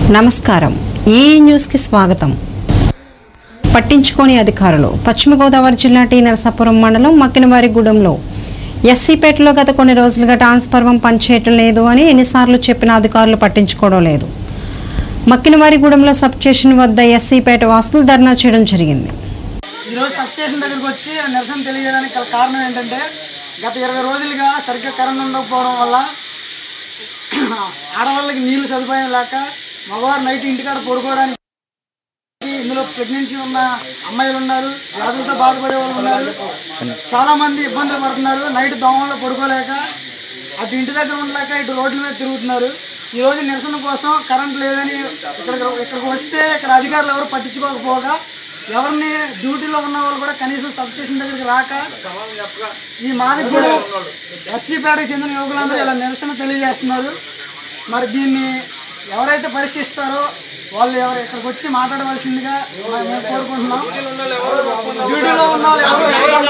నమస్కారం ఈ న్యూస్ కి స్వాగతం. పట్టించుకోని అధికారులు. పశ్చిమ గోదావరి జిల్లా టీ నరసాపురం మండలం మక్కినవారిగూడెంలో ఎస్సీపేటలో గత కొన్ని రోజులుగా ట్రాన్స్ఫార్మర్ పనిచేయటం లేదు అని ఎన్నిసార్లు చెప్పిన అధికారులు పట్టించుకోవడం లేదు. మక్కినవారిగూడెంలో సబ్ స్టేషన్ వద్ద ఎస్సీపేట వాసులు ధర్నా చేయడం జరిగింది. ఈరోజు సబ్ స్టేషన్ దగ్గరికి వచ్చి నిరసన తెలియజేయడానికి గల కారణం ఏంటంటే గత 20 రోజులుగా సరిగ్గా కరెంట్ ఉండకపోవడం వల్ల ఆడవాళ్ళకి నీళ్ళు సదుపాయం లేక మగవారు నైట్ ఇంటికాడ పడుకోవడానికి, ఇందులో ప్రెగ్నెన్సీ ఉన్న అమ్మాయిలు ఉన్నారు, వ్యాధులతో బాధపడే వాళ్ళు ఉన్నారు, చాలామంది ఇబ్బందులు పడుతున్నారు. నైట్ దోమల్లో పడుకోలేక అటు ఇంటి దగ్గర ఉండలేక ఇటు రోడ్ల మీద తిరుగుతున్నారు. ఈరోజు నిరసన కోసం కరెంట్ లేదని ఇక్కడికి వస్తే ఇక్కడ అధికారులు ఎవరు పట్టించుకోకపోగా ఎవరిని డ్యూటీలో ఉన్న వాళ్ళు కూడా కనీసం సబ్ స్టేషన్ దగ్గరికి రాక ఈ మాదిగూడెం ఎస్సీపేటకు చెందిన యువకులందరూ ఇలా నిరసన తెలియజేస్తున్నారు. మరి దీన్ని ఎవరైతే పరీక్షిస్తారో వాళ్ళు ఇక్కడికి వచ్చి మాట్లాడవలసిందిగా మేము కోరుకుంటున్నాం. డ్యూటీలో ఉన్న వాళ్ళు ఎవరు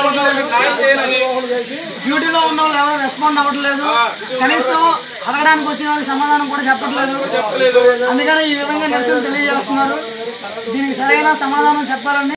రెస్పాండ్ అవ్వట్లేదు, కనీసం అడగడానికి వచ్చిన వాళ్ళకి సమాధానం కూడా చెప్పట్లేదు. అందుకని ఈ విధంగా నిరసన తెలియజేస్తున్నారు. దీనికి సరైన సమాధానం చెప్పాలని